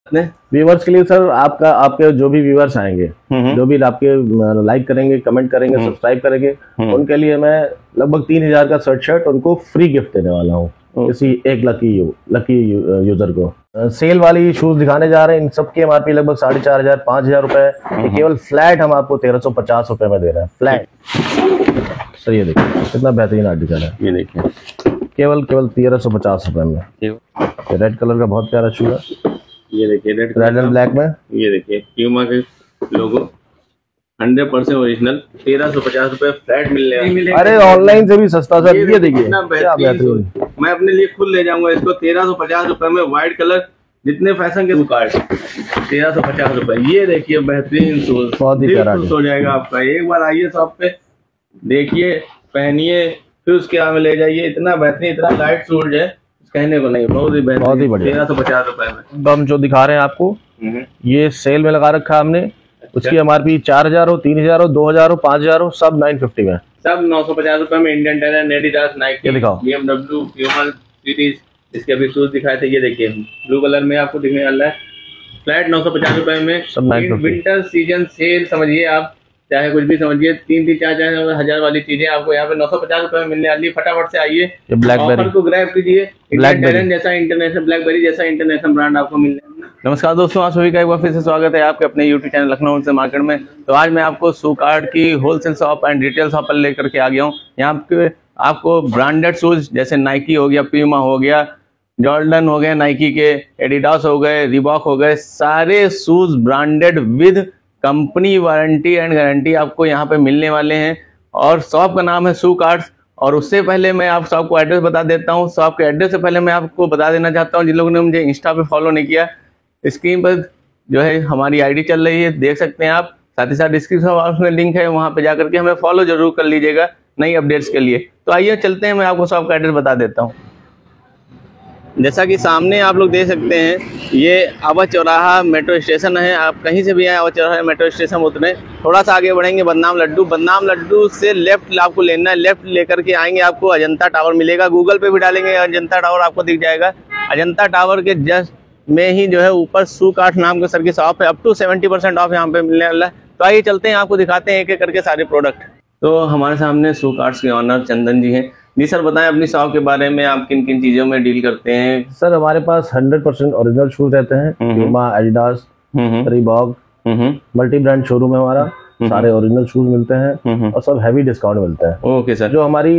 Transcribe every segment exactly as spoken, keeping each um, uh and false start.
Viewers के लिए sir, आपका आपके जो भी व्यूवर्स आएंगे, जो भी आपके लाइक करेंगे, कमेंट करेंगे, सब्सक्राइब करेंगे, उनके लिए मैं लगभग तीन हजार का शर्ट शर्ट उनको फ्री गिफ्ट देने वाला हूँ, किसी एक लकी यू, लकी यूजर को। सेल वाली शूज दिखाने जा रहे हैं, इन सबकी एमआरपी लगभग साढ़े चार हजार पाँच हजार रुपए है। केवल फ्लैट हम आपको तेरह सौ पचास रुपए में दे रहे हैं, फ्लैट। सर ये देखिए कितना बेहतरीन आर्टिकल है, ये देखिए केवल केवल तेरह सौ पचास रुपए में। रेड कलर का बहुत प्यारा शू है, ये देखिए रेड रेड एंड ब्लैक में। ये देखिए प्यूमा के लोगो हंड्रेड परसेंट ओरिजिनल, तेरह सौ पचास रुपए फ्लैट मिलने। अरे ऑनलाइन से भी सस्ता सर, ये देखिए मैं अपने लिए खुद ले जाऊंगा इसको तेरह सौ पचास रुपए में। व्हाइट कलर जितने फैशन के कार्ड तेरह सौ पचास रुपए। ये देखिए बेहतरीन शूज, बहुत ही प्यारा हो जाएगा आपका। एक बार आइए शॉप पे, देखिए, पहनिए, फिर उसके आगे ले जाइए। इतना बेहतरीन, इतना लाइट शूज है, कहने को नहीं, बहुत ही बेहतरीन, बहुत ही बढ़िया। तेरह सौ पचास रुपए में तो हम जो दिखा रहे हैं आपको, ये सेल में लगा रखा है हमने। अच्छा। उसकी एमआरपी चार हजार हो, तीन हजार हो, दो हजार हो, पाँच हजार हो, सब नाइन फिफ्टी में, सब नौ सौ पचास रुपए में। Indian tailor, Adidas, Nike, BMW, Puma series, इसके अभी शूज दिखाए थे। ये देखिए ब्लू कलर में आपको दिखने वाला है, फ्लैट नौ सौ पचास रुपए में। सब विंटर सीजन सेल समझिए आप, चाहे कुछ भी समझिए, तीन तीन चार चार हजार वाली चीजें आपको यहाँ पे नौ सौ पचास रुपए में मिलने वाली है। फटाफट से आइए, ऑफर को ग्रैब कीजिए। ब्लैकबेरी जैसा इंटरनेशनल, ब्लैकबेरी जैसा इंटरनेशनल ब्रांड आपको मिलने। नमस्कार दोस्तों, आप सभी का एक बार फिर से स्वागत है आपके अपने YouTube channel Lucknow wholesale market में। तो आज मैं आपको शू कार्ड की wholesale shop and retail shop पर लेकर के आ गया हूँ। यहाँ पे आपको ब्रांडेड शूज जैसे नाइकी हो गया, प्यूमा हो गया, जॉर्डन हो गए, नाइकी के, एडिडास हो गए, रिबॉक हो गए, सारे shoes branded with company warranty and guarantee आपको यहाँ पे मिलने वाले हैं। और शॉप का नाम है शू कार्ड्स। और उससे पहले मैं आप शॉप को एड्रेस बता देता हूँ। शॉप के एड्रेस से पहले मैं आपको बता देना चाहता हूँ, जिन लोगों ने मुझे इंस्टा पे फॉलो नहीं किया, स्क्रीन पर जो है हमारी आईडी चल रही है, देख सकते हैं आप। साथ ही साथ डिस्क्रिप्शन बॉक्स में लिंक है, वहाँ पे जाकर के हमें फॉलो जरूर कर लीजिएगा नई अपडेट्स के लिए। तो आइए चलते हैं, मैं आपको शॉप का एड्रेस बता देता हूँ। जैसा कि सामने आप लोग देख सकते हैं, ये अवध चौराहा मेट्रो स्टेशन है। आप कहीं से भी आए अवध चौराहा मेट्रो स्टेशन उतरे, थोड़ा सा आगे बढ़ेंगे बदनाम लड्डू, बदनाम लड्डू से लेफ्ट आपको लेना है। लेफ्ट लेकर के आएंगे, आपको अजंता टावर मिलेगा। गूगल पे भी डालेंगे अजंता टावर, आपको दिख जाएगा। अजंता टावर के जस्ट में ही जो है ऊपर शू कार्ड नाम के सर की शॉप है। Up to seventy percent off यहाँ पे मिलने वाला है। तो आइए चलते हैं, आपको दिखाते हैं एक एक करके सारे प्रोडक्ट। तो हमारे सामने शू कार्ड्स के ऑनर चंदन जी हैं। जी सर, बताएं अपनी शॉप के बारे में, आप किन किन चीजों में डील करते हैं? सर हमारे पास हंड्रेड परसेंट ओरिजिनल शूज रहते हैं, Puma, Adidas, Reebok, multi brand showroom है हमारा। सारे ओरिजिनल शूज मिलते हैं और सब हैवी डिस्काउंट मिलता है। Okay sir. जो हमारी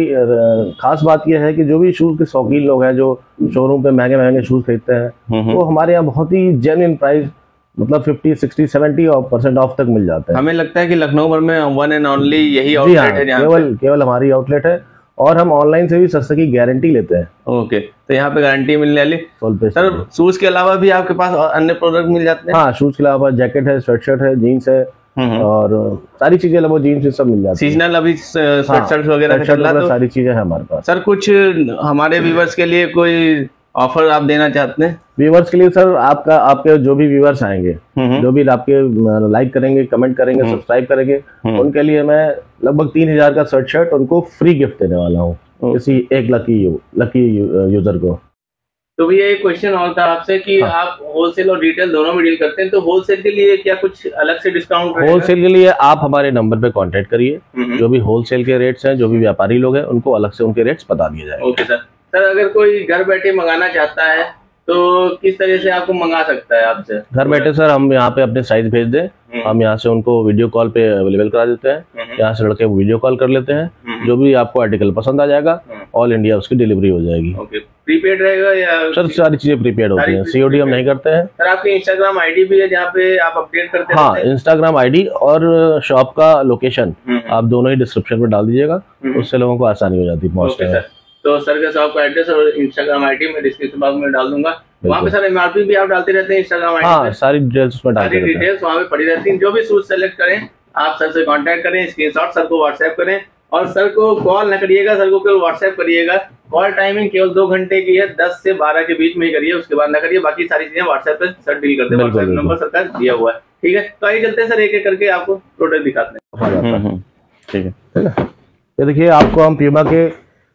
खास बात यह है कि जो भी शूज के शौकीन लोग हैं, जो शोरूम पे महंगे महंगे शूज खरीदते हैं, वो हमारे यहाँ बहुत ही जेन्युइन प्राइस, मतलब fifty, sixty, seventy percent off तक मिल जाता है। हमें लगता है कि लखनऊ भर में वन एंड ओनली यही आउटलेट है, केवल केवल हमारी आउटलेट है। और हम ऑनलाइन से भी सस्ते की गारंटी लेते हैं। ओके, तो यहाँ पे गारंटी मिलने वाली। सर शूज के अलावा भी आपके पास अन्य प्रोडक्ट मिल जाते हैं? हाँ, शूज के अलावा जैकेट है, स्वेट शर्ट है, जीन्स है, और सारी चीजें लगभग जीन्स सब मिल जाती है। सीजनल अभी स्वेट शर्ट वगैरह सारी चीजें हैं हमारे पास। सर कुछ हमारे व्यूवर्स के लिए कोई ऑफर आप देना चाहते हैं? व्यूवर्स के लिए सर, आपका आपके जो भी व्यूवर्स आएंगे, जो भी आपके लाइक करेंगे, कमेंट करेंगे, सब्सक्राइब करेंगे, उनके लिए मैं लगभग तीन हजार का शर्ट शर्ट उनको फ्री गिफ्ट देने वाला हूँ, किसी एक लकी यू, लकी यूजर को। तो भैया एक क्वेश्चन और था आपसे कि हाँ। आप होलसेल और रिटेल दोनों में डील करते हैं, तो होलसेल के लिए क्या कुछ अलग से डिस्काउंट रहेगा? होलसेल के लिए आप हमारे नंबर पे कांटेक्ट करिए। जो भी होलसेल के रेट्स हैं, जो भी व्यापारी लोग हैं, उनको अलग से उनके रेट्स बता दिए जाएंगे। Okay sir. सर अगर कोई घर बैठे मंगाना चाहता है तो किस तरह से आपको मंगा सकता है आपसे? घर बैठे सर हम यहाँ पे अपने साइज भेज दें, हम यहाँ से उनको वीडियो कॉल पे अवेलेबल करा देते हैं। यहाँ से लड़के वीडियो कॉल कर लेते हैं, जो भी आपको आर्टिकल पसंद आ जाएगा, ऑल इंडिया उसकी डिलीवरी हो जाएगी। ओके, प्रीपेड रहेगा या? सर सारी चीजें प्रीपेड होती हैं, सीओडी हम नहीं करते हैं। सर आपकी इंस्टाग्राम आईडी भी है जहाँ पे आप अपडेट करते हैं? हाँ, इंस्टाग्राम आईडी और शॉप का लोकेशन आप दोनों ही डिस्क्रिप्शन में डाल दीजिएगा, उससे लोगों को आसानी हो जाती है पहुँचने में। तो सर का शॉप का एड्रेस और इंस्टाग्राम आईडी मैं डिस्क्रिप्शन बॉक्स में डाल दूंगा। वहाँ पे सर एमआरपी भी आप डालते रहते हैं इंस्टाग्राम आईडी? हाँ, सारी डिटेल्स उसमें डालते रहते हैं। सारी डिटेल्स वहाँ पे पड़ी रहती हैं। जो भी शूज सेलेक्ट करें आप सर से कांटेक्ट करें, स्क्रीनशॉट सर को व्हाट्सएप करें, और सर को कॉल न करिएगा, सर को केवल व्हाट्सएप करिएगा। कॉल टाइमिंग केवल दो घंटे की है, दस से बारह के बीच में ही करिए, उसके बाद न करिए। बाकी सारी चीजें व्हाट्सएप पे सर डील करते हैं, व्हाट्सएप नंबर सर का दिया हुआ है। ठीक है, तो आइए चलते हैं सर, एक एक करके आपको प्रोडक्ट दिखाते हैं। ठीक है, ये देखिए आपको हम प्यूमा के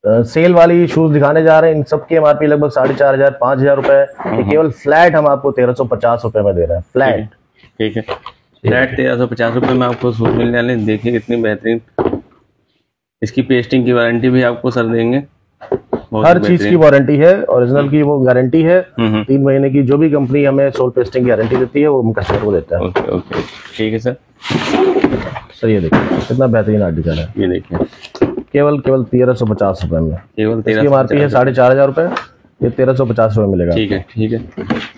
सेल वाली शूज दिखाने जा रहे हैं। इन सब की एमआरपी लगभग साढ़े चार हजार पाँच हजार रुपए है। केवल फ्लैट हम आपको तेरह सौ पचास रुपए में दे रहे हैं, फ्लैट। ठीक है, फ्लैट तेरह सौ पचास रुपए में आपको शूज मिल जाने। देखिए कितनी बेहतरीन, इसकी पेस्टिंग की वारंटी भी आपको सर देंगे। हर चीज की वारंटी है, ओरिजिनल की वो गारंटी है। तीन महीने की जो भी कंपनी हमें सोल पेस्टिंग की गारंटी देती है वो हम कस्टमर को देता है। ओके ओके ठीक है सर। सर ये देखिए कितना बेहतरीन आर्टिकल है, ये देखिए केवल केवल तेरह सौ पचास रुपए में। केवल इसकी एमआरपी है साढ़े चार हजार रुपए, ये तेरह सौ पचास रुपए मिलेगा। ठीक है ठीक है,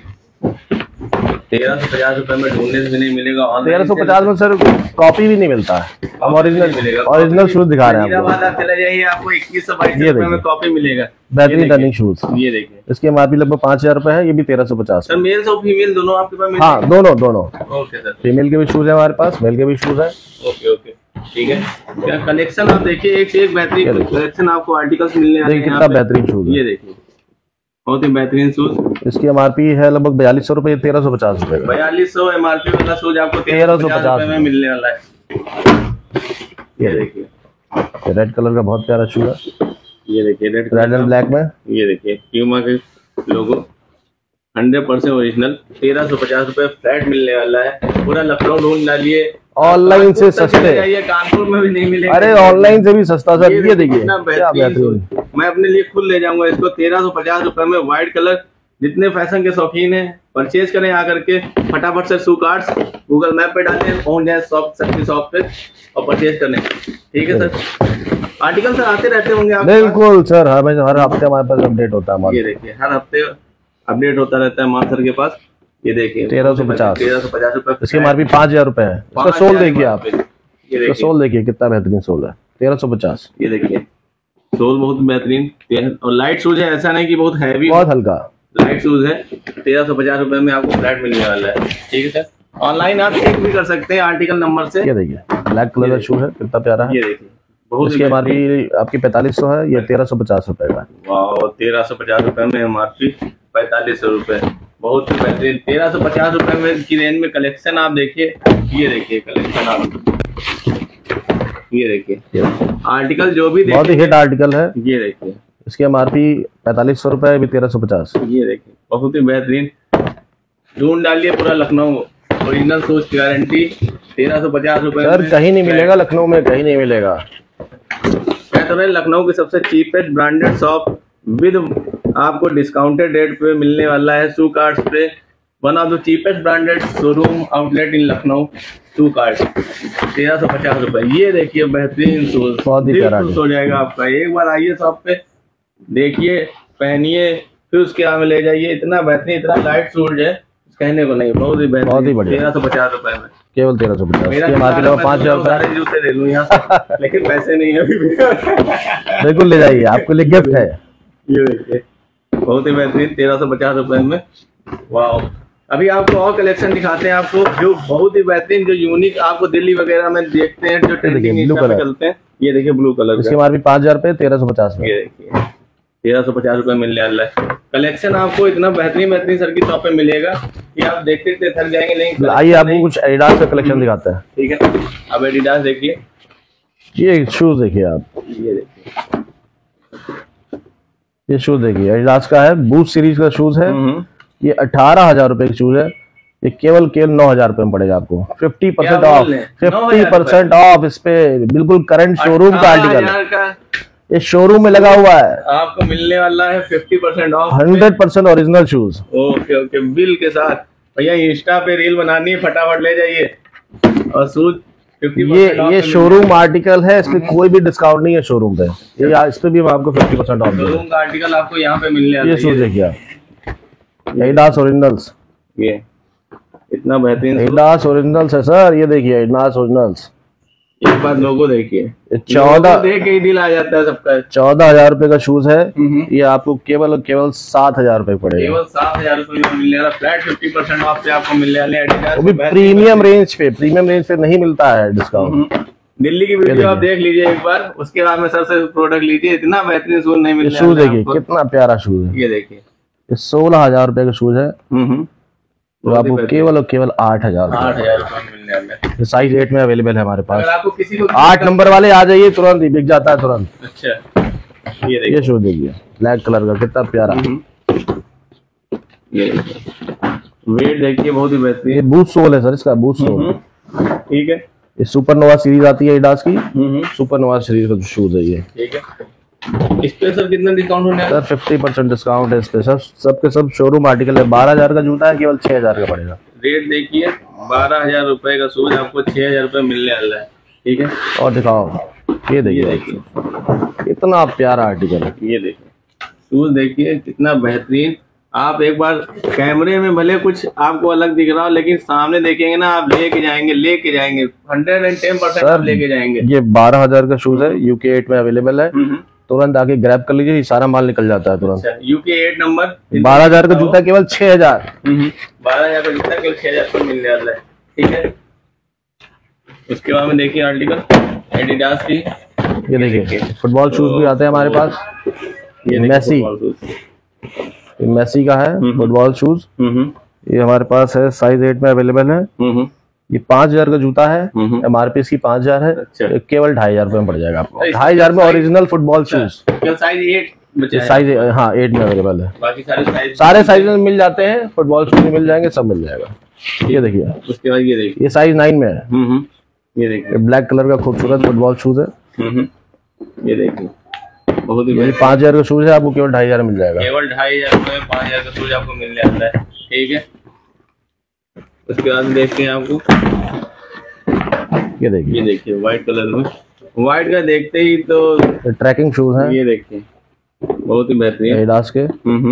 तेरह सौ पचास रुपए में ढूंढने से भी नहीं मिलेगा। तेरह सौ पचास में सर कॉपी भी नहीं मिलता है, हम ओरिजिनल ओरिजिनल शूज दिखा रहे हैं आपको। आप चले जाइए, आपको इक्कीस सौ बाईस रुपए में कॉपी मिलेगा, बेहतरीन रनिंग शूज। ये देखिए, इसकी एमआरपी लगभग पाँच हजार रुपए है, ये भी तेरह सौ पचास। सर मेल और फीमेल दोनों आपके पास? हाँ दोनों दोनों। ओके सर, फीमेल के भी शूज है हमारे पास, मेल के भी शूज है। ओके ओके ठीक है। क्या कलेक्शन आप देखिए, एक से एक बेहतरीन कलेक्शन आपको आर्टिकल्स मिलने वाले हैं। कितना बेहतरीन शूज है, ये देखिए बहुत ही बेहतरीन शूज। इसकी एमआरपी है लगभग बयालीस सौ रुपए, तेरह सौ पचास रुपए। बयालीस सौ एमआरपी वाला शूज आपको तेरह सौ पचास में मिलने वाला है। ये देखिए, रेड कलर का बहुत प्यारा शूज है। ये देखिए रेड रेड एंड ब्लैक में। ये देखिए प्यूमा के लोगो, हंड्रेड परसेंट ओरिजिनल, तेरह सौ पचास रुपए फ्लैट मिलने वाला है। पूरा लखनऊ ढूंढ डालिए, ऑनलाइन से सस्ते। ये कानपुर में भी नहीं मिलेगा। अरे ऑनलाइन से भी सस्ता सर। ये देखिए क्या बेहतरीन, मैं अपने लिए खुद ले जाऊंगा इसको। तेरह सौ पचास रुपए में व्हाइट कलर, जितने फैशन के शौकीन हैं परचेज करें आकर के, फटाफट से शू कार्ड्स गूगल मैप पे डालें, पहुंच जाए शॉप सबकी शॉप पे और परचेज करें। ठीक है सर, आर्टिकल सर आते रहते होंगे आप? बिल्कुल सर, हर हर हफ्ते हमारे पास अपडेट होता है। ये देखिए हर हफ्ते अपडेट होता रहता है मान सर के पास। ये देखिए तेरह सौ पचास तेरह सौ पचास रुपए, इसकी एमआरपी पाँच हजार रुपए है। इसका सोल देखिए आप, इसका सोल देखिए कितना बेहतरीन सोल है, तेरह सौ पचास। ये देखिए सोल बहुत बेहतरीन और लाइट शूज है, ऐसा नहीं कि बहुत हैवी, बहुत हल्का लाइट शूज है। तेरह सौ पचास रुपए में आपको फ्लैट मिलने वाला है। ठीक है सर, ऑनलाइन आप चेक भी कर सकते हैं आर्टिकल नंबर से। ये देखिए ब्लैक कलर का शू है, कितना प्यारा है। ये देखिए बहुत, इसकी एमआरपी आपकी पैंतालीस सौ है, ये तेरह सौ पचास रुपए का। वाह, तेरह सौ पचास रुपए में एमआरपी पैंतालीस सौ रुपए, बहुत ही बेहतरीन। तेरह सौ पचास रुपए में की रेंज में कलेक्शन आप देखिए। ये देखिए कलेक्शन आप, ये देखिए आर्टिकल जो भी बहुत ही हिट आर्टिकल है। ये देखिए इसकी एमआरपी पैंतालीस सौ रुपए, भी तेरह सौ पचास। ये देखिए बहुत ही बेहतरीन, ढूंढ डालिए पूरा लखनऊ, ओरिजिनल शूज की गारंटी, तेरह सौ पचास रुपए सर कहीं नहीं मिलेगा लखनऊ में, कहीं नहीं मिलेगा। क्या तो नहीं, लखनऊ की सबसे चीपेस्ट ब्रांडेड शॉप विद आपको डिस्काउंटेड रेट पे मिलने वाला है शू कार्ड्स पे। One of the cheapest branded showroom outlet in Lucknow, shoe cards तेरह सौ पचास रुपए। ये देखिए बेहतरीन शूज, बहुत ही प्यारा हो जाएगा आपका। एक बार आइए शॉप पे, देखिए, पहनिए, फिर उसके आगे ले जाइए। इतना बेहतरीन, इतना लाइट शूज है, कहने को नहीं, बहुत ही बेहतरीन, बहुत ही बढ़िया। तेरह सौ पचास रुपए में, केवल तेरह सौ पचास। पाँच हजार सारे जूते ले लूँ यहाँ लेकिन पैसे नहीं है अभी भी। बिल्कुल ले जाइए, आपके लिए गिफ्ट है। ये देखिए बहुत ही बेहतरीन, तेरह सौ पचास रुपए में। वाह, अभी आपको और कलेक्शन दिखाते हैं आपको, जो बहुत ही बेहतरीन, जो यूनिक आपको दिल्ली वगैरह में देखते हैं, जो ट्रेंडिंग ब्लू कलर चलते हैं। ये देखिए ब्लू कलर, इसकी एमआरपी पाँच हजार रुपए, तेरह सौ पचास में। ये देखिए तेरह सौ पचास रुपए मिलने वाला है। कलेक्शन आपको इतना बेहतरीन बेहतरीन सर की शॉप पे मिलेगा कि आप देखते देखते थक जाएंगे। नहीं आइए आपको कुछ एडिडास का कलेक्शन दिखाते हैं। ठीक है, अब एडिडास देखिए, ये शूज देखिए आप, ये देखिए ये शूज देखिए, एडिडास का है, बूस्ट सीरीज का शूज है। ये अठारह हजार रुपए का शूज है, ये केवल केवल नौ हजार रुपए में पड़ेगा आपको। Fifty percent off, fifty percent off इस पे, बिल्कुल करंट शोरूम का आर्टिकल, ये शोरूम में लगा हुआ है, आपको मिलने वाला है fifty percent off, hundred percent original shoes. Okay okay, bill के साथ। भैया इंस्टा पे रील बनानी है, फटाफट ले जाइए और शूज ये ये शोरूम आर्टिकल है, इसमें कोई भी डिस्काउंट नहीं है शोरूम पे। ये इस पे भी हम आपको फिफ्टी परसेंट ऑफ शोरूम का आर्टिकल आपको यहाँ पे मिलने वाला है। ये शूज देखिए आप, एडिडास ओरिजिनल्स, ये इतना बेहतरीन एडिडास ओरिजिनल्स है सर। ये देखिए एडिडास ओरिजिनल्स, एक बार लोगो देखिए, चौदह देख के ही दिल आ जाता है सबका। चौदह हजार रुपए का शूज है, ये आपको केवल केवल सात हजार रुपए पड़ेगा। केवल सात हजार रुपए में मिलने वाला, फ्लैट फिफ्टी परसेंट ऑफ पे आपको मिलने वाले एडिडास, वो भी प्रीमियम रेंज पे। प्रीमियम रेंज पे नहीं मिलता है डिस्काउंट। दिल्ली की वीडियो आप देख लीजिए एक बार, उसके बाद में सर से प्रोडक्ट लीजिए, इतना बेहतरीन शूज नहीं मिलता। शूज देखिए कितना प्यारा शूज है, ये देखिए, ये सोलह हजार रुपए का शूज है, तो आपको केवल और केवल आठ हजार आठ हजार मिलने वाला है। साइज एट में अवेलेबल है हमारे पास। अगर आपको किसी को आठ नंबर वाले आ जाइए, तुरंत ही बिक जाता है तुरंत। अच्छा, ये देखिए, ये शूज देखिए ब्लैक कलर का कितना प्यारा। ये वेट देखिए बहुत ही बेहतरीन। ये बूट सोल है सर, इसका बूट सोल। ठीक है, ये सुपरनोवा सीरीज आती है एडिडास की, सुपरनोवा सीरीज का शूज है ये। ठीक है, इस पे सर कितना डिस्काउंट होने वाला है? सर फिफ्टी परसेंट डिस्काउंट है इस पे सर, सबके सब शोरूम आर्टिकल है। बारह हजार का जूता है, केवल छह हजार का पड़ेगा। रेट देखिए, बारह हजार रुपए का शूज आपको छह हजार रुपए मिलने वाला है। ठीक है, और दिखाओ, ये देखिए देखिए कितना प्यारा आर्टिकल है। ये देखिए शूज देखिए कितना बेहतरीन। आप एक बार कैमरे में भले कुछ आपको अलग दिख रहा हो, लेकिन सामने देखेंगे ना आप लेके जाएंगे लेके जाएंगे हंड्रेड एंड टेन परसेंट आप लेके जाएंगे। ये बारह हजार का शूज है, यूके एट में अवेलेबल है, तुरंत आके ग्रैब कर लीजिए, सारा माल निकल जाता है तुरंत। यूके एट नंबर, बारह हजार का जूता केवल छह हजार बारह हजार का जूता केवल छह हजार का मिलने वाला है। ठीक है, उसके बाद में देखिए आर्टिकल एडिडास की, ये देखिए फुटबॉल शूज भी आते हैं हमारे पास। ये मेसी, ये मेसी का है फुटबॉल शूज, ये हमारे पास है, साइज एट में अवेलेबल है। ये पांच हजार का जूता है, एमआरपी इसकी पांच हजार है। अच्छा। केवल ढाई हजार रुपए में पड़ जाएगा आपको, ढाई हजार में original football shoes. Size eight, size हाँ एट में अवेलेबल है। बाकी सारे साइज सारे साइज में मिल जाते हैं, फुटबॉल शूज मिल जाएंगे, सब मिल जाएगा। ये देखिए, उसके बाद ये देखिए, ये साइज नाइन में है। ये देखिए ब्लैक कलर का खूबसूरत फुटबॉल शूज है। ये देखिए बहुत ही पाँच हजार का शूज है, आपको केवल ढाई हजार मिल जाएगा। केवल ढाई हजार रुपए में पाँच हजार का शूज आपको मिल जाता है। ठीक है, उसके बाद देखते हैं आपको, ये देखिए, ये देखिए व्हाइट कलर में, व्हाइट का देखते ही तो ट्रैकिंग शूज है। ये देखिए बहुत ही बेहतरीन एडिडास के।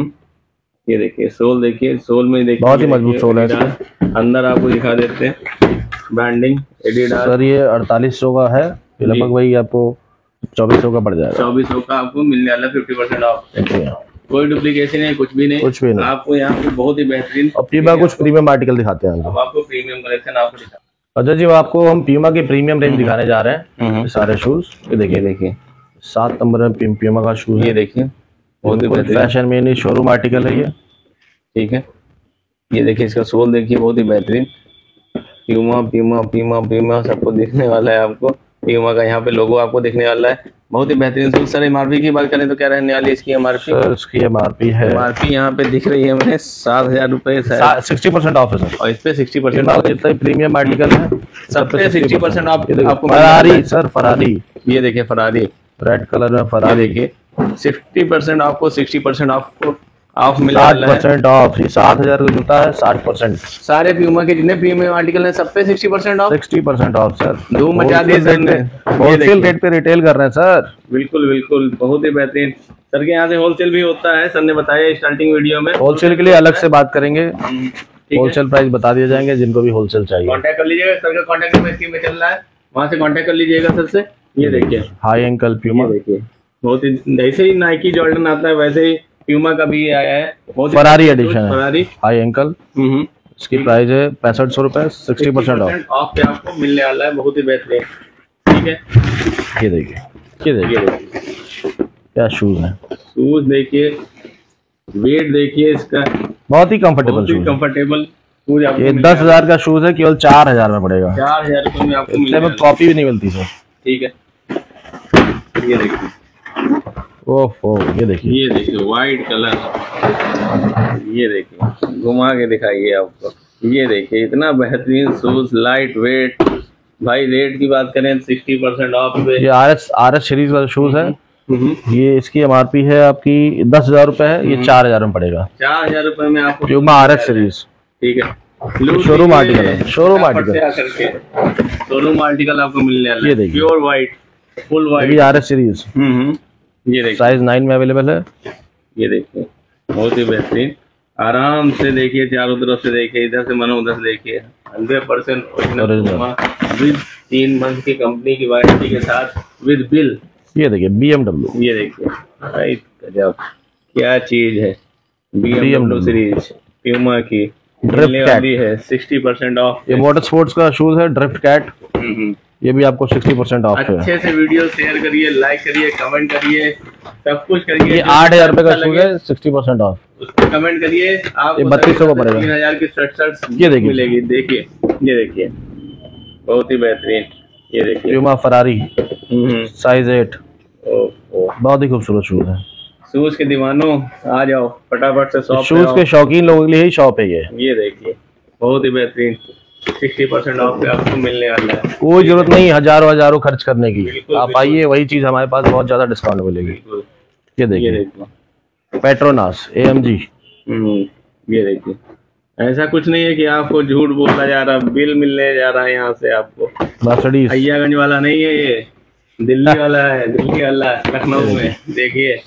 ये देखिए सोल, देखिए सोल में देखिए बहुत ही मजबूत सोल है इसके। अंदर आपको दिखा देते हैं ब्रांडिंग एडिडास। सर ये अड़तालीस सौ का है, लगभग वही आपको चौबीस सौ का पड़ जाएगा। चौबीस सौ का आपको मिलने वाला फिफ्टी परसेंट ऑफ। कोई डुप्लीकेशन नहीं, कुछ भी नहीं, कुछ भी नहीं। आपको यहाँ पे बहुत ही बेहतरीन। और प्यूमा कुछ प्रीमियम आर्टिकल दिखाते हैं अब आपको प्रीमियम कलेक्शन आपको दिखा। अजय जी आपको हम प्यूमा के प्रीमियम रेंज दिखाने जा रहे हैं, सारे शूज। ये देखिए, देखिए सात नंबर में प्यूमा का शूज, ये देखिए बहुत ही बेहतरीन फैशन में शोरूम आर्टिकल है ये। ठीक है, ये देखिए इसका सोल देखिए बहुत ही बेहतरीन, प्यूमा प्यूमा प्यूमा प्यूमा सबको दिखने वाला है आपको। प्यूमा का यहाँ पे लोगो आपको दिखने वाला है, बहुत ही बेहतरीन शूज। सर एमआरपी की बात करें तो क्या रहने वाली है इसकी एमआरपी? सर इसकी एमआरपी है, एमआरपी यहाँ पे दिख रही है हमें सात हजार रुपए, सिक्सटी परसेंट ऑफ है सर। और इस पे सिक्सटी परसेंट ऑफ, जितना प्रीमियम आर्टिकल है सब पे सिक्सटी परसेंट ऑफ आपको। फरारी सर, फरारी, ये देखिए फरारी रेड कलर में फरारी, देखिए सिक्सटी परसेंट आपको सिक्सटी परसेंट आपको ऑफ मिला साठ परसेंट ऑफ। सात हजार का जूता है, साठ परसेंट। सारे प्यूमा के जितने प्रीमियम आर्टिकल हैं सब पे sixty percent off, sixty percent off sir. धूम मचा दी सर ने, होलसेल रेट पे रिटेल कर रहे हैं सर। बिल्कुल बिल्कुल बहुत ही बेहतरीन। सर के यहाँ से होलसेल भी होता है, सर ने बताया स्टार्टिंग वीडियो में। होलसेल के लिए अलग से बात करेंगे, होलसेल प्राइस बता दिए जाएंगे जिनको भी होलसेल चाहिए। कॉन्टेक्ट कर लीजिएगा, सर का कॉन्टेक्ट नंबर स्क्रीन में चल रहा है, वहाँ से कॉन्टेक्ट कर लीजिएगा सर से। ये देखिए हाई एंकल प्यूमा, देखिए बहुत ही, जैसे ही नाइकी जॉर्डन आता है वैसे ही प्यूमा का भी आया है, बहुत फरारी एडिशन है, फरारी हाई एंकल। इसकी प्राइस है पैंसठ सौ रुपए, सिक्सटी परसेंट ऑफ ऑफ पे आपको मिलने वाला है, बहुत ही बेहतरीन। ठीक है, ये देखिए, ये देखिए क्या शूज है। शूज देखिए, वेट देखिए इसका, बहुत ही कंफर्टेबल शूज, कंफर्टेबल शूज। ये दस हजार का शूज है, केवल चार हजार में पड़ेगा। चार हजार रुपए में आपको मिलेगा, कॉपी भी नहीं मिलती सर। ठीक है, ये देखिए, ओहो ये देखिए, ये देखिए व्हाइट कलर, ये देखिए घुमा के दिखाइए आपको। ये देखिए इतना बेहतरीन शूज, लाइट वेट। भाई रेट की बात करें सिक्सटी परसेंट ऑफ पे। ये R S R S series वाला शूज है। ये इसकी एमआरपी है आपकी दस हजार रुपए है, ये चार हजार में पड़ेगा। चार हजार रुपए में आपको प्यूमा आर एस सीरीज। ठीक है, शोरूम आर्टिकल है, शोरूम आर्टिकल, शोरूम आर्टिकल आपको मिलने वाला है। ये देखिए प्योर व्हाइट, फुल व्हाइट, ये आर एस सीरीज। ये देखिए साइज नाइन में अवेलेबल है। ये देखिए बहुत ही बेहतरीन, आराम से देखिए, चारों तरफ से देखिए, इधर से मनो उधर से देखिए, हंड्रेड परसेंट विद तीन मंथ की कंपनी की वारंटी के साथ विद बिल। ये देखिए बी एम डब्ल्यू, ये देखिए भाई गजब क्या चीज है, B M W series Puma की ड्रिफ्ट कैट है सिक्सटी परसेंट ऑफ। ये मोटर स्पोर्ट्स का शूज है ड्रिफ्ट कैट, ये भी आपको सिक्सटी परसेंट ऑफ है। अच्छे से वीडियो शेयर करिए, लाइक करिए, कमेंट करिए, सब कुछ करिए। ये आठ हजार रुपए का शूज है, सिक्सटी परसेंट ऑफ। उस पर कमेंट करिए, आप बत्तीस सौ का पड़ेगा, तीन हजार की शर्ट शर्ट ये देखिए मिलेगी। देखिए ये देखिए बहुत ही बेहतरीन, ये देखिए प्यूमा फरारी साइज एट, बहुत ही खूबसूरत शूज है। शूज के दीवानों आ जाओ फटाफट से शॉप। शूज के शौकीन लोगों के लिए ही शॉप है ये। ये देखिए बहुत ही बेहतरीन सिक्सटी परसेंट ऑफ पे आपको मिलने वाला है। कोई जरूरत नहीं हजारों हजारों खर्च करने की, आप आइए वही चीज हमारे पास बहुत ज्यादा डिस्काउंट मिलेगी। ये देखिए पेट्रोनास ए एम जी। ये देखिए ऐसा कुछ नहीं है कि आपको झूठ बोला जा रहा, बिल मिलने जा रहा है यहाँ से आपको। मर्सिडीज अय्यागंज वाला नहीं है ये, दिल्ली वाला है, दिल्ली वाला लखनऊ में। देखिए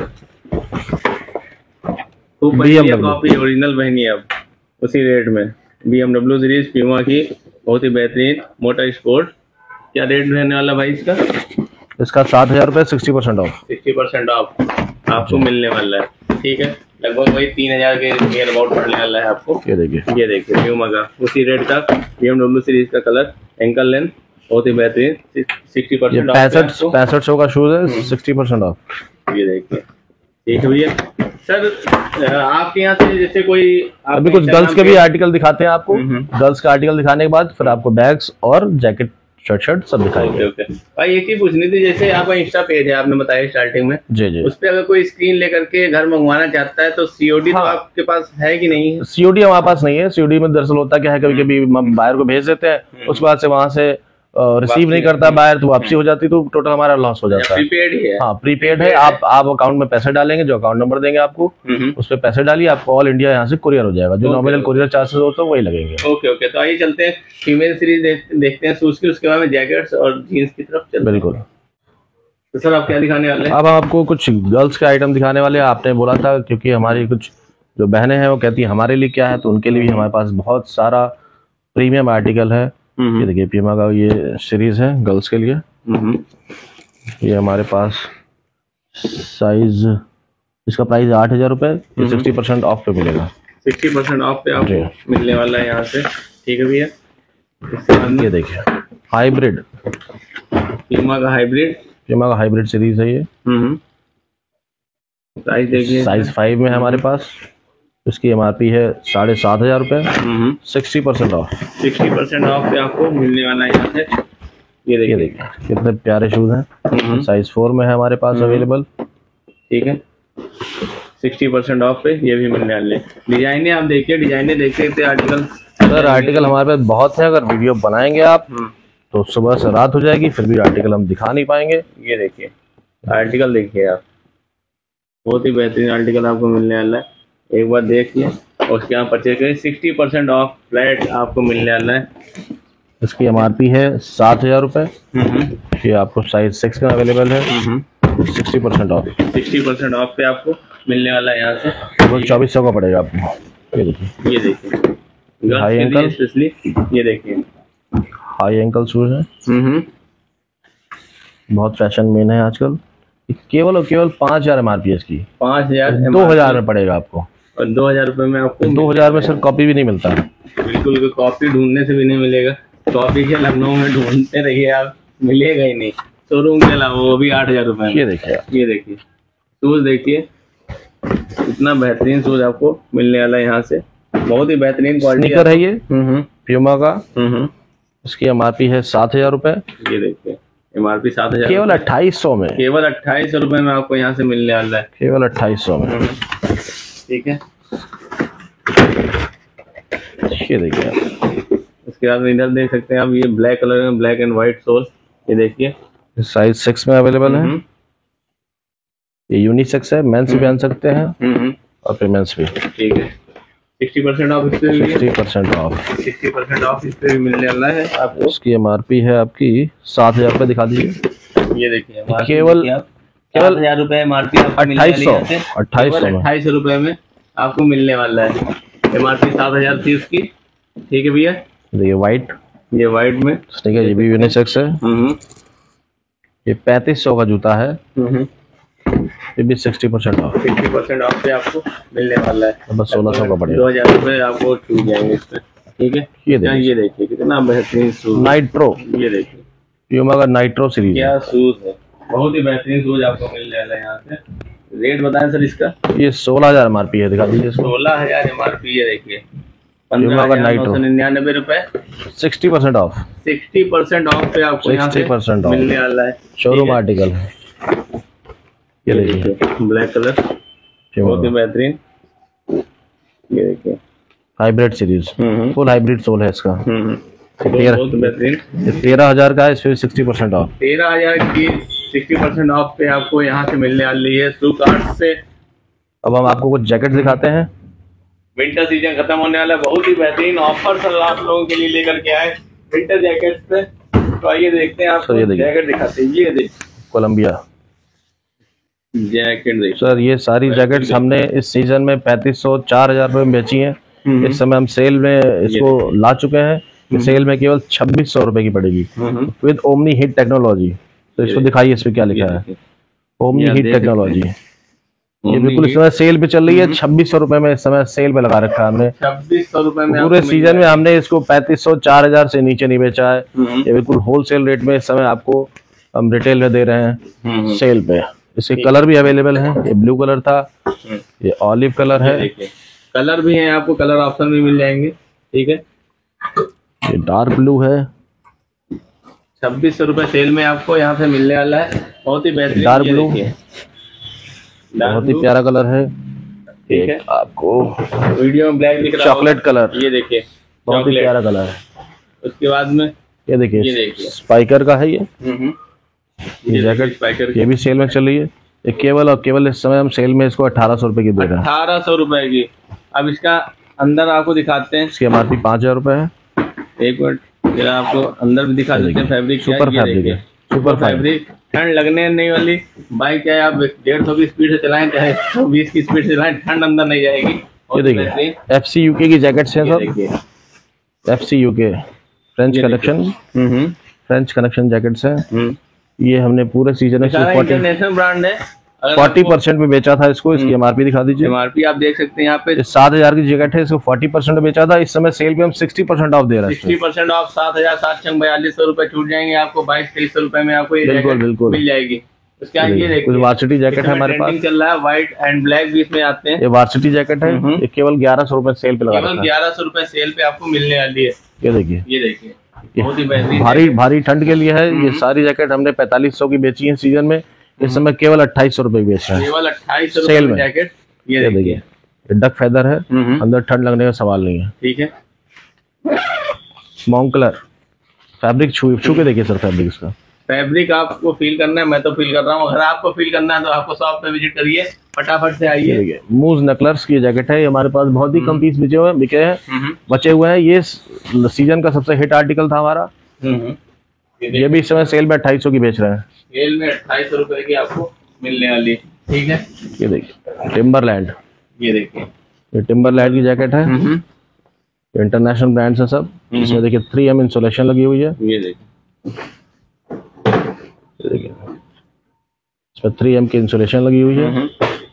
खूब बढ़िया कॉपी ओरिजिनल बहनी अब उसी रेट में। B M W series Puma की बहुत ही बेहतरीन मोटर स्पोर्ट। क्या रेट रहने वाला भाई इसका? इसका सात हजार रुपये sixty percent off. Sixty percent off आपको मिलने वाला है। ठीक है लगभग वही तीन हजार के नियर अबाउट पड़ने वाला है आपको। ये देखिए ये देखिए प्यूमा का उसी रेट का बी एम डब्ल्यू सीरीज का कलर एंकल लेंथ बहुत ही बेहतरीन सिक्सटी परसेंट पैंसठ पैंसठ सौ का शूज है सिक्सटी परसेंट ऑफ। ये देखिए ठीक है भैया। सर आपके यहाँ से जैसे कोई अभी कुछ गर्ल्स के भी आर्टिकल दिखाते हैं आपको। गर्ल्स का आर्टिकल दिखाने के बाद फिर आपको बैग्स और जैकेट शर्ट शर्ट सब दिखाएंगे। ओके ओके भाई एक ही पूछनी थी, जैसे आपका इंस्टा पेज है आपने बताया स्टार्टिंग में, जी जी, उस पे अगर कोई स्क्रीन लेकर के घर मंगवाना चाहता है तो सीओडी हाँ। तो आपके पास है कि नहीं है? सीओडी हमारे पास नहीं है। सीओडी में दरअसल होता क्या है कभी कभी बायर को भेज देते हैं, उसके बाद से वहां से रिसीव नहीं करता बायर तो वापसी हो जाती, तो टोटल हमारा लॉस हो जाता है। प्रीपेड ही है? हाँ प्रीपेड है। आप आप अकाउंट में पैसे डालेंगे, जो अकाउंट नंबर देंगे आपको उस पर पैसे डालिए, आपको ऑल इंडिया यहाँ से कुरियर हो जाएगा। जो नॉमिनल कुरियर चार्जेस होते हैं वही लगेंगे। ओके ओके तो आइए चलते हैं फीमेल सीरीज देखते हैं शूज की, उसके बाद में जैकेट्स और जीन्स की तरफ चलते हैं। बिल्कुल। तो सर आप क्या दिखाने वाले हैं? अब हम आपको कुछ गर्ल्स के आइटम दिखाने वाले हैं। आपने बोला था क्योंकि हमारी कुछ जो बहनें हैं वो कहती है हमारे लिए क्या है, तो उनके लिए भी हमारे पास बहुत सारा प्रीमियम आर्टिकल है। ये देखिए प्यूमा का ये सीरीज है गर्ल्स के लिए। ये हमारे पास साइज इसका प्राइस आठ हजार रुपये, सिक्सटी परसेंट ऑफ पे मिलेगा। सिक्सटी परसेंट ऑफ पे आपको मिलने वाला है यहाँ से। ठीक है भैया। ये देखिए हाइब्रिड प्यूमा का हाइब्रिड प्यूमा का हाइब्रिड सीरीज है ये। साइज देखिए साइज फाइव में है हमारे पास। इसकी एमआरपी है साढ़े सात हजार रुपये, sixty percent off. Sixty percent off पे आपको मिलने वाला है यहाँ से। ये देखिए देखिए कितने प्यारे शूज हैं। साइज फोर में है हमारे पास अवेलेबल। ठीक है सिक्सटी परसेंट ऑफ पे ये भी मिलने वाले। डिजाइने आप देखिए, डिजाइने देखते थे आर्टिकल। सर आर्टिकल हमारे पास बहुत है, अगर वीडियो बनाएंगे आप तो सुबह से रात हो जाएगी, फिर भी आर्टिकल हम दिखा नहीं पाएंगे। ये देखिए आर्टिकल देखिए आप, बहुत ही बेहतरीन आर्टिकल आपको मिलने वाला है। एक बार देखिए और उसके यहाँ परचेज करें। सिक्सटी परसेंट ऑफ फ्लैट आपको मिलने वाला है। इसकी एमआरपी है सात हजार रुपये। ये आपको साइज सिक्स में अवेलेबल है। Sixty percent off sixty percent off पे आपको मिलने वाला है यहाँ से। वो चौबीस सौ का पड़ेगा आपको। ये देखिए ये देखिए हाई एंकल स्पेशली। ये देखिए हाई एंकल शूज है, बहुत फैशन मेन है आजकल। केवल और केवल पाँच हजार एमआरपी है इसकी। पाँच हजार दो हजार में पड़ेगा आपको। और दो हजार रुपये में आपको दो हजार में सर कॉपी भी नहीं मिलता है। बिल्कुल कॉपी ढूंढने से भी नहीं मिलेगा। कॉपी के लखनऊ में ढूंढते रहिए आप, मिलेगा ही नहीं। शोरूम के अलावा वो भी आठ हजार रुपये। ये देखिए ये देखिए शूज देखिए इतना बेहतरीन शूज आपको मिलने वाला है यहाँ से। बहुत ही बेहतरीन क्वालिटी है ये प्यूमा का। इसकी एमआरपी है सात हजार रुपये। ये देखिए एमआरपी सात हजार केवल अट्ठाईस सौ में। केवल अट्ठाईस सौ रुपए में आपको यहाँ से मिलने वाला है। केवल अट्ठाईस सौ में। ठीक है ये देखिए उसके बाद इधर देख सकते हैं आप, ये ब्लैक कलर में ब्लैक एंड व्हाइट सोल। ये देखिए साइज सिक्स में अवेलेबल है। ये यूनिसेक्स है, मेंस भी पहन सकते हैं और फीमेल्स भी। ठीक है सिक्सटी परसेंट ऑफ इस पे भी sixty percent off sixty percent off इस पे भी मिलने वाला है आपको। उसकी एमआरपी है आपकी सात हजार रुपये। दिखा दीजिए। ये देखिए केवल केवल हजार रुपए एमआरपी अट्ठाईस सौ अट्ठाईस सौ अट्ठाईस रुपए में आपको मिलने वाला है। एमआरपी सात हजार थी उसकी। ठीक है भैया। देखिए व्हाइट, ये व्हाइट में ठीक है, ये भी यूनिसेक्स है। ये पैंतीस सौ का जूता है। ये भी sixty percent off sixty percent off पे आपको मिलने वाला है। बस सोलह सौ का पड़ेगा। दो हजार रुपये आपको छूट जाएंगे इस पे। ठीक है ये देखिए ये देखिए कितना बेहतरीन शूज नाइट्रो। ये देखिए प्यूमा का नाइट्रो सीरीज क्या शूज है, बहुत ही बेहतरीन शूज आपको मिलने वाला है यहाँ से। रेट बताएं सर इसका। ये सोलह हजार एम आर पी है। दिखा दीजिए। सोलह हजार एम आर पी है। देखिए प्यूमा का नाइट्रो निन्यानबे रुपए, sixty percent off sixty percent off पे आपको सिक्सटी परसेंट मिलने वाला है। शोरूम आर्टिकल है। ये देखिए ब्लैक कलर बहुत ही बेहतरीन। ये देखिए hybrid series, full hybrid sole है इसका। तेरह बहुत बेहतरीन। तेरह हजार का है, इस पे सिक्सटी परसेंट ऑफ। तेरह हजार की सिक्सटी परसेंट ऑफ पे आपको यहाँ से मिलने वाली है शू कार्ट से। अब हम आपको कुछ जैकेट दिखाते हैं। विंटर सीजन खत्म होने वाला है, बहुत ही बेहतरीन ऑफर सर आप लोगों के लिए लेकर के आए विंटर जैकेट पे। तो आइए देखते हैं आपको जैकेट दिखाते हैं। ये देखिए कोलंबिया जैकेट देखिए सर, ये सारी जैकेट्स हमने इस सीजन में पैंतीस सौ चार हजार रुपए में बेची है। इस समय हम सेल में इसको ला चुके हैं। सेल में केवल छब्बीस सौ रुपए की पड़ेगी विद ओमनी हीट टेक्नोलॉजी। तो इसको दिखाइए, इस पे क्या लिखा है, ओमनी हीट टेक्नोलॉजी। ये बिल्कुल इस समय सेल पे चल रही है, छब्बीस सौ रुपए में इस समय सेल पे लगा रखा है हमने। छब्बीस सौ रुपए में पूरे सीजन में हमने इसको पैंतीस सौ चार हजार से नीचे नहीं बेचा है। ये बिल्कुल होलसेल रेट में इस समय आपको हम रिटेल में दे रहे हैं सेल पे। इसके कलर भी अवेलेबल है, ये ब्लू कलर था, ये ऑलिव कलर है, कलर भी है आपको, कलर ऑप्शन भी मिल जाएंगे। ठीक है, ये डार्क ब्लू है, छब्बीस सौ रुपए सेल में आपको यहाँ से मिलने वाला है। बहुत ही बेहतरीन डार्क ब्लू, बहुत ही प्यारा कलर है। ठीक है, आपको वीडियो में ब्लैक दिख रहा है, चॉकलेट कलर, ये देखिए बहुत ही प्यारा कलर है। उसके बाद में ये देखिए स्पाइकर का है, ये ये जैकेट ये भी सेल में चल रही है। ये केवल और केवल इस समय हम सेल में इसको अठारह सौ रुपए की दे रहे हैं। अठारह सौ रुपए की। अब इसका अंदर आपको दिखाते हैं, इसकी एमआरपी पाँच हजार रुपए है। एक मिनट जरा आपको अंदर भी दिखा देते हैं। फैब्रिक सुपर फैब्रिक है, सुपर फैब्रिक, ठंड लगने नहीं वाली। बाइक चाहे आप डेढ़ सौ की स्पीड से चलाएं चाहे एक सौ बीस की स्पीड से चलाएं, ठंड अंदर नहीं जाएगी। ये देखिए एफ सी यूके की जैकेट्स हैं सब, F C UK French collection, French connection jackets हैं। ये हमने पूरे सीजन में इंटरनेशनल ब्रांड है, फोर्टी परसेंट में बेचा था इसको। इसकी एमआरपी दिखा दीजिए। एमआरपी आप देख सकते हैं यहाँ पे सात हजार की जैकेट है, इसको फोर्टी परसेंट में बेचा था। इस समय सेल पे हम सिक्सटी परसेंट ऑफ दे रहे हैं। सिक्सटी परसेंट ऑफ, सात हजार सात सौ बयालीस सौ रुपए छूट जाएंगे आपको। बाईस तेईस सौ रुपए में आपको ये बिल्कुल बिल्कुल मिल जाएगी। उसके बाद ये देखिए वार्सिटी जैकेट है हमारे पास, चल रहा है व्हाइट एंड ब्लैक भी इसमें आते हैं। ये वार्सिटी जैकेट है, ये केवल ग्यारह सौ रुपए सेल पे लगा केवल ग्यारह सौ रुपए सेल पे आपको मिलने वाली है। ये देखिए, ये देखिए बहुत ही बेहतरीन, भारी भारी ठंड के लिए है। ये सारी जैकेट हमने पैंतालीस सौ की बेची है सीजन में। इस समय केवल अट्ठाईस सौ रुपए की बेच रहे हैं, केवल अट्ठाईस सौ सेल में जैकेट। ये देखिए डक फेदर है, अंदर ठंड लगने का सवाल नहीं है। ठीक है, मॉन्कलर फैब्रिक, छू छू के देखिए सर फैब्रिक इसका। फैब्रिक आपको फील करना है, मैं तो फील कर रहा हूँ। अगर आपको फील करना है तो आपको शॉप पे विजिट करिए, फटाफट से आइए। मूज नकलर्स की जैकेट है, ये हमारे पास बहुत ही कम पीस बिचे हुए बिके हैं, बचे हुए हैं। ये सीजन का सबसे हिट आर्टिकल था हमारा। ये भी इस समय सेल में अट्ठाईस सौ की बेच रहे हैं। सेल में अट्ठाईस सौ रुपए की आपको मिलने वाली। ठीक है, ये देखिए टिम्बरलैंड, ये देखिए ये टिम्बरलैंड की जैकेट है, इंटरनेशनल ब्रांड्स है सब। इसमें देखिए थ्री एम इंसुलेशन लगी हुई है। ये देखिए, ये देखिए इसमें थ्री एम की इंसुलेशन लगी हुई है।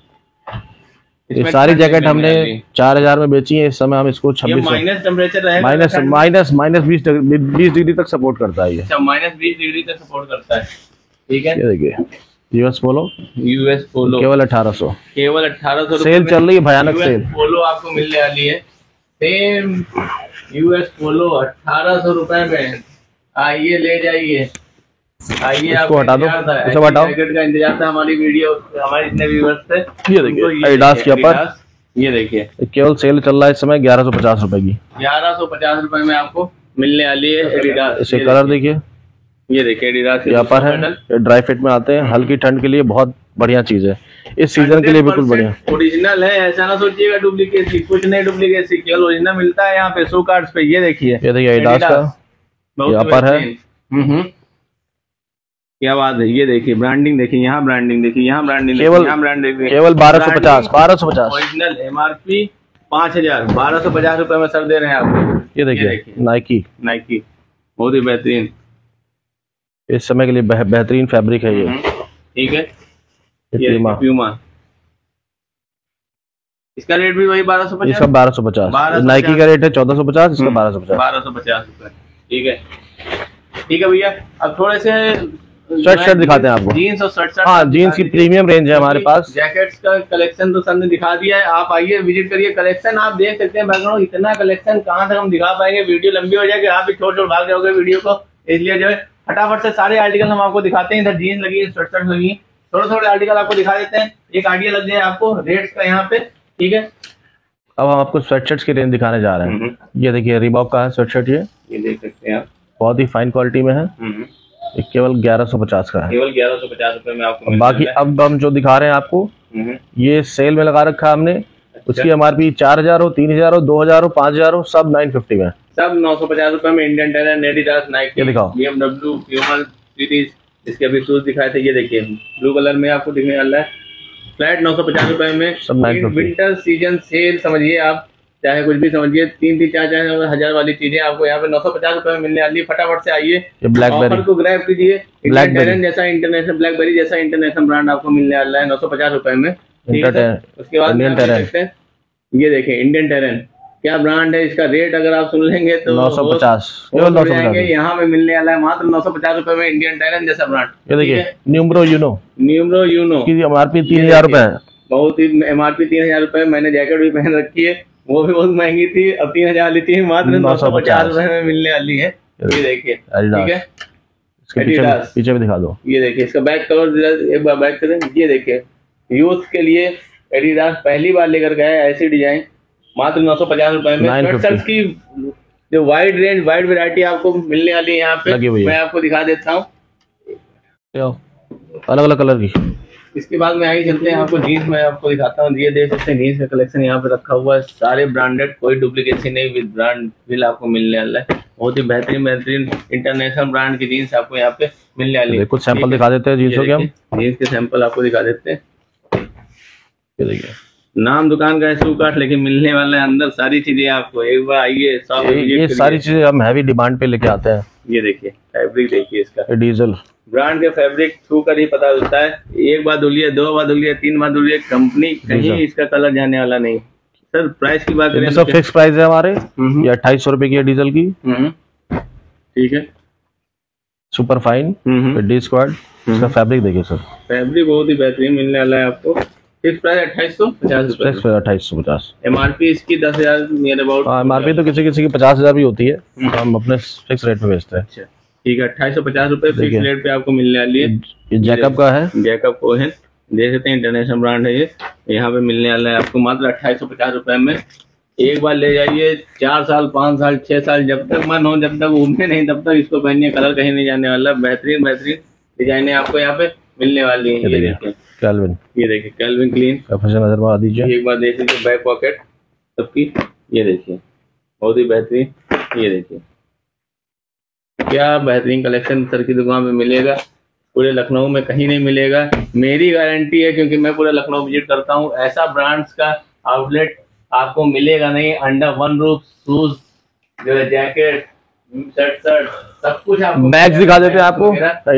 ये सारी जैकेट हमने चार हजार में बेची है। इस समय हम इसको छब्बीस माइनस टेम्परेचर रहेगा, माइनस माइनस माइनस बीस बीस डिग्री तक सपोर्ट करता है। ये माइनस बीस डिग्री तक सपोर्ट करता है। ठीक है, ये देखिए यूएस पोलो, यूएस पोलो केवल अठारह सौ, केवल अठारह सौ सेल चल रही है, भयानक सेल। पोलो आपको मिलने वाली है, सेम यूएस पोलो अठारह सौ रुपए में। आइए ले जाइए, आइए। इसको हटा दो, इसे हटाओ। जैकेट का इंतजार था हमारी वीडियो, हमारे जितने व्यूअर्स थे। ये देखिए एडिडास के ऊपर, ये देखिए केवल सेल चल रहा है इस समय ग्यारह सौ पचास रुपए की। ग्यारह सौ पचास रुपए में आपको मिलने वाली है एडिडास। इसे कलर देखिए, ये देखिए एडिडास यहाँ पर है, ड्राई फिट में आते हैं। हल्की ठंड के लिए बहुत बढ़िया चीज है, इस सीजन के लिए बिल्कुल बढ़िया। ओरिजिनल है, ऐसा ना सोचिएगा डुप्लीकेट, कुछ नहीं डुप्लीकेट, केवल ओरिजिनल मिलता है यहाँ पे शू कार्ड्स पे। ये देखिए, ये देखिए एडिडास का यहाँ पर है। हम्म, क्या बात है। ये देखिए ब्रांडिंग देखिए, यहाँ ब्रांडिंग देखिए, यहाँ ब्रांडिंग केवल यहाँ ब्रांडिंग केवल बारह सौ पचास, बारह सौ पचास ओरिजिनल। एमआरपी पाँच हजार, बारह सौ पचास रुपए में सर दे रहे हैं आपको। ये देखिए नाइकी, नाइकी बहुत ही बेहतरीन, इस समय के लिए बेह, बेहतरीन फैब्रिक है ये। ठीक है, ये प्यूमा, इसका रेट भी वही बारह सौ पचास, इसका बारह सौ पचास। नाइकी का रेट है चौदह सौ पचास, इसका बारह सौ पचास, बारह सौ पचास रुपए। ठीक है, ठीक है भैया। अब थोड़े से शर्ट शर्ट दिखाते हैं आपको, जीन्स और शर्ट शर्ट। हाँ, जीन्स की प्रीमियम रेंज है हमारे पास। जैकेट्स का कलेक्शन तो सर ने दिखा दिया है, आप आइए विजिट करिए। कलेक्शन आप देख सकते हैं बैकग्राउंड, इतना कलेक्शन कहाँ तक हम दिखा पाएंगे, वीडियो लंबी हो जाएगी, आप भी छोड़ छोड़ भाग जाओगे वीडियो को। इसलिए जो है फटाफट से सारे आर्टिकल हम आपको दिखाते हैं। इधर जीन्स लगी है, शर्ट शर्ट लगी, थोड़े थोड़े आर्टिकल आपको दिखा देते हैं, एक आइडिया लग जाए आपको रेट्स का यहाँ पे। ठीक है, अब हम आपको स्वेटशर्ट्स की रेंज दिखाने जा रहे हैं। ये देखिए रीबॉक का है स्वेटशर्ट, ये ये देख सकते हैं आप, बहुत ही फाइन क्वालिटी में है। ये केवल ग्यारह सौ पचास का है, केवल ग्यारह सौ पचास रुपए में आपको। बाकी अब हम जो दिखा रहे हैं आपको, ये सेल में लगा रखा है हमने। अच्छा। उसकी एमआरपी चार हजार हो, तीन हजार हो, दो हजार हो, पाँच हजार हो, सब नाइन फिफ्टी में, सब नौ सौ पचास रुपए में। इंडियन टेरन, एडिडास, नाइकी, दिखाओ बीएमडब्ल्यू, प्यूमा सीरीज, इसके अभी शूज दिखाए थे। ये देखिए ब्लू कलर में आपको दिखने वाला है, फ्लैट नौ सौ पचास रुपए में। सब विंटर सीजन सेल समझिए आप, चाहे कुछ भी समझिए, तीन तीन चार चार हजार वाली चीजें आपको यहाँ पे नौ सौ पचास रुपए में मिलने वाली है। फटाफट से आइए, ऑफर को ग्रैब कीजिए। इंडियन टेरन जैसा इंटरनेशनल, ब्लैकबेरी जैसा इंटरनेशनल ब्रांड आपको मिलने वाला है नौ सौ पचास रुपए में। उसके बाद इंडियन टेरन, ये देखिए इंडियन टेरन क्या ब्रांड है, इसका रेट अगर आप सुन लेंगे तो नौ सौ पचास यहाँ पे मिलने वाला है मात्र नौ सौ पचास रुपए में, इंडियन टेरन जैसा ब्रांड। ये देखिए न्यूमरो यूनो, न्यूमरो यूनो की एमआरपी तीन हजार रुपए है, बहुत ही एमआरपी तीन हजार रुपए। मैंने जैकेट भी पहन रखी है, वो भी बहुत महंगी थी, अब तीन हजार वाली थी, मात्र नौ सौ पचास रुपए में मिलने वाली है। ये देखिए, ठीक है, इसके पीछे, पीछे भी दिखा दो। ये देखिए इसका बैक कवर एक बार बैक करें। ये देखिए यूथ के लिए एडिडास पहली बार लेकर गया है ऐसी डिजाइन, मात्र नौ सौ पचास रुपए में। स्वेटशर्ट्स की जो वाइड रेंज, वाइड वैरायटी आपको मिलने वाली है यहाँ पे, मैं आपको दिखा देता हूँ अलग अलग कलर की। इसके बाद में आगे चलते हैं, आपको जीन्स में आपको दिखाता हूँ। ये देख सकते हैं जीन्स का कलेक्शन यहाँ पे रखा हुआ है, सारे ब्रांडेड, कोई डुप्लीकेसी नहीं, विद ब्रांड बिल आपको मिलने वाला है। बहुत ही बेहतरीन बेहतरीन इंटरनेशनल ब्रांड की जीन्स आपको यहाँ पे मिलने वाली है। कुछ सैंपल दिखा देते हैं जीन्सों के, हम जीन्स के सैंपल आपको दिखा देते हैं। ये देखिए, नाम दुकान का है सूकाट, लेकिन मिलने वाला है अंदर सारी चीजें आपको। एक बार आइए, सब ये सारी चीजें हम हैवी डिमांड पे लेके आते हैं। ये देखिए फैब्रिक, देखिए इसका डीजल ब्रांड के फैब्रिक छू कर ही पता चलता है। एक बार धुलिए, दो बार धुलिए, तीन बार धुलिए, कंपनी कहीं इसका कलर जाने वाला नहीं। सर प्राइस की बात करें, सब फिक्स प्राइस है हमारे, ये अट्ठाईस सौ रुपए की है डीजल की। ठीक है, सुपर फाइन डी स्क्वाड। इसका फैब्रिक देखिए सर, फैब्रिक बहुत ही बेहतरीन मिलने वाला है आपको। फिक्स प्राइस अट्ठाईस सौ पचास रुपए, अट्ठाईस सौ पचास। एमआरपी इसकी दस हजार नियर अबाउट। एमआरपी तो किसी किसी की पचास हजार भी होती है, हम अपने फिक्स रेट पे बेचते हैं। अच्छा ठीक है, अट्ठाईस सौ पचास रुपए फिक्स रेट पे आपको मिलने वाली है। ये जैकब का है, जैकब कोहेन देख सकते हैं, इंटरनेशनल ब्रांड है ये, यहाँ पे मिलने वाला है आपको मात्र अट्ठाईस सौ पचास रुपए में। एक बार ले जाइए, चार साल, पाँच साल, छह साल, जब तक मन हो, जब तक उम्र नहीं, तब तक इसको पहनिए, कलर कहीं नहीं जाने वाला। बेहतरीन बेहतरीन डिजाइने आपको यहाँ पे मिलने वाली है। ये देखिए कैल्विन, ये देखिए कैल्विन क्लीन, नजर मार दीजिए। एक बार देख लीजिए बैक पॉकेट सबकी, ये देखिए बहुत ही बेहतरीन। ये देखिए क्या बेहतरीन कलेक्शन सर की दुकान में मिलेगा, पूरे लखनऊ में कहीं नहीं मिलेगा, मेरी गारंटी है, क्योंकि मैं पूरा लखनऊ विजिट करता हूँ। ऐसा ब्रांड्स का आउटलेट आपको मिलेगा नहीं अंडर वन रूफ। शूज जो है, जैकेट, शर्ट शर्ट सब कुछ आपको। बैग दिखा देते हैं आपको,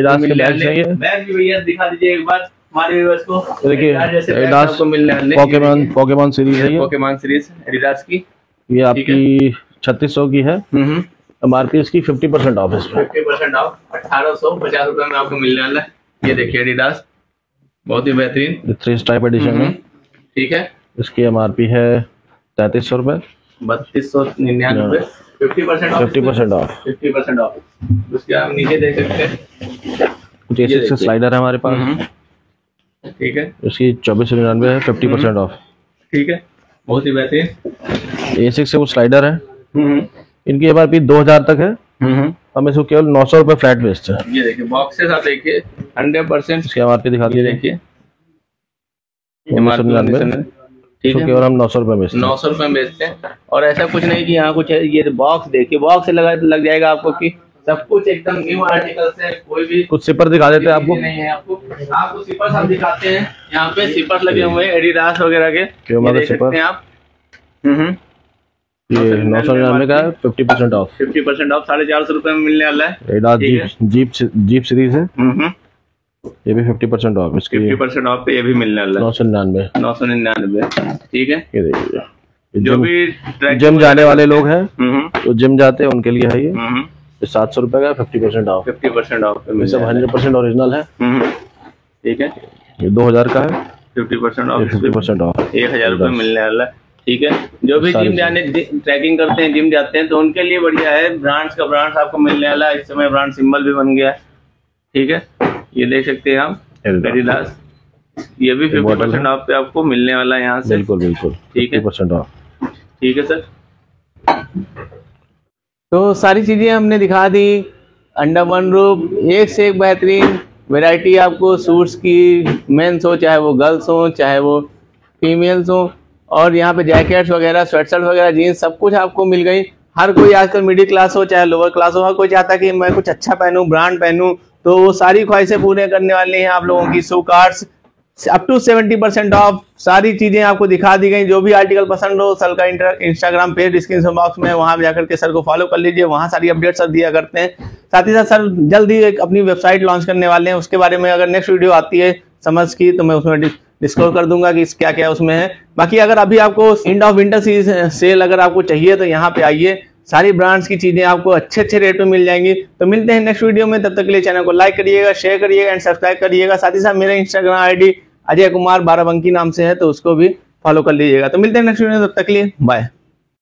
बैग भी भैया दिखा दीजिए एक बार हमारे व्यूअर्स को। देखिए आपको मिलने वाले पोकेमॉन, पोकेमॉन सीरीज है, पोकेमॉन सीरीज एडिडास की, ये आपकी छत्तीस सौ की है। एमआरपी इसकी फिफ्टी परसेंट ऑफ है, फिफ्टी परसेंट ऑफ, अठारह सौ पचास रुपए में आपको मिलने वाला है। ये देखिए एडिडास बहुत ही बेहतरीन थ्री स्ट्राइप एडिशन है। ठीक है, इसकी एमआरपी है तैतीस सौ रुपए, बत्तीस सौ निन्यानवे, fifty percent off, fifty percent off, fifty percent off. उसके आप नीचे देख सकते हैं, कुछ ऐसे से स्लाइडर है हमारे पास। ठीक है, इसकी चौबीस सौ निन्यानवे है, फिफ्टी परसेंट ऑफ। ठीक है, बहुत ही बेहतरीन। ए सिक्स से वो स्लाइडर है, इनकी एमआरपी दो हजार तक है, हम इसको केवल नौ सौ रुपए फ्लैट बेचते हैं। ये देखिए बॉक्स के साथ देखिए हंड्रेड परसेंट इसकी एमआरपी दिखा दीजिए। देखिए ठीक है, केवल हम नौ सौ रुपए बेचते हैं, नौ सौ रुपए बेचते हैं। और ऐसा कुछ नहीं कि यहाँ कुछ है, ये बॉक्स देखिए, बॉक्स से लगा लग जाएगा आपको कि सब कुछ एकदम न्यू आर्टिकल से, कोई भी कुछ सिपर दिखा देते हैं आपको, नहीं है आपको आपको सिपर हम दिखाते हैं। यहाँ पे सिपर लगे हुए हैं एडिडास वगैरह के, देख सकते हैं आप। ये नौ सौ निन्यानवे का है, fifty percent off, fifty percent off, साढ़े चार सौ रुपए में मिलने वाला है। Adidas jeep jeep jeep series है, ये भी फिफ्टी परसेंट ऑफ, इसकी फिफ्टी परसेंंट ऑफ पे ये भी मिलने वाला है, नौ सौ निन्यानवे, नौ सौ निन्यानवे। ठीक है, ये देखिए जो भी जिम जाने वाले लोग हैं, तो जिम जाते हैं उनके लिए है ये, सात सौ रुपए का, fifty percent off, fifty percent off पे सब हंड्रेड परसेंट ओरिजिनल है। ठीक है, ये दो हजार का है, fifty percent off, fifty percent off, एक हजार रुपये मिलने वाला है। ठीक है, जो भी जिम जाने ट्रैकिंग करते हैं, जिम जाते हैं, तो उनके लिए बढ़िया है। ब्रांड्स का ब्रांड्स आपको मिलने वाला है, इस समय ब्रांड सिंबल भी बन गया है। ठीक है, ये देख सकते हैं आप एडिडास, ये भी फिफ्टी परसेंट ऑफ पे आपको मिलने वाला है यहाँ से। बिल्कुल बिल्कुल ठीक है, परसेंट ऑफ। ठीक है सर। तो सारी चीजें हमने दिखा दी अंडर वन रूफ, एक से एक बेहतरीन वैरायटी आपको सूट्स की, मेंस हो चाहे वो गर्ल्स हो चाहे वो फीमेल्स हो, और यहाँ पे जैकेट्स वगैरह, स्वेटशर्ट वगैरह, जीन्स, सब कुछ आपको मिल गई। हर कोई आजकल मिडिल क्लास हो चाहे लोअर क्लास हो, हर कोई चाहता है कि मैं कुछ अच्छा पहनूं, ब्रांड पहनूं, तो वो सारी ख्वाहिशें पूरे करने वाले हैं आप लोगों की सू कार्ड्स। Up to seventy percent off सारी चीजें आपको दिखा दी गई। जो भी आर्टिकल पसंद हो, सर का इंस्टाग्राम पेज डिस्क्रिप्शन बॉक्स में, वहां जाकर के सर को फॉलो कर लीजिए, वहां सारी अपडेट सर दिया करते हैं। साथ ही साथ सर जल्द ही एक अपनी वेबसाइट लॉन्च करने वाले हैं, उसके बारे में अगर नेक्स्ट वीडियो आती है समझ की तो मैं उसमें डिस्कस कर दूंगा कि क्या क्या उसमें है। बाकी अगर अभी आपको एंड ऑफ विंटर सेल अगर आपको चाहिए तो यहाँ पे आइए, सारी ब्रांड्स की चीजें आपको अच्छे अच्छे रेट में मिल जाएंगी। तो मिलते हैं नेक्स्ट वीडियो में, तब तक के लिए चैनल को लाइक करिएगा, शेयर करिएगा एंड सब्सक्राइब करिएगा। साथ ही साथ मेरा इंस्टाग्राम आईडी अजय कुमार बाराबंकी नाम से है, तो उसको भी फॉलो कर लीजिएगा। तो मिलते हैं नेक्स्ट वीडियो में, तब तक के लिए बाय।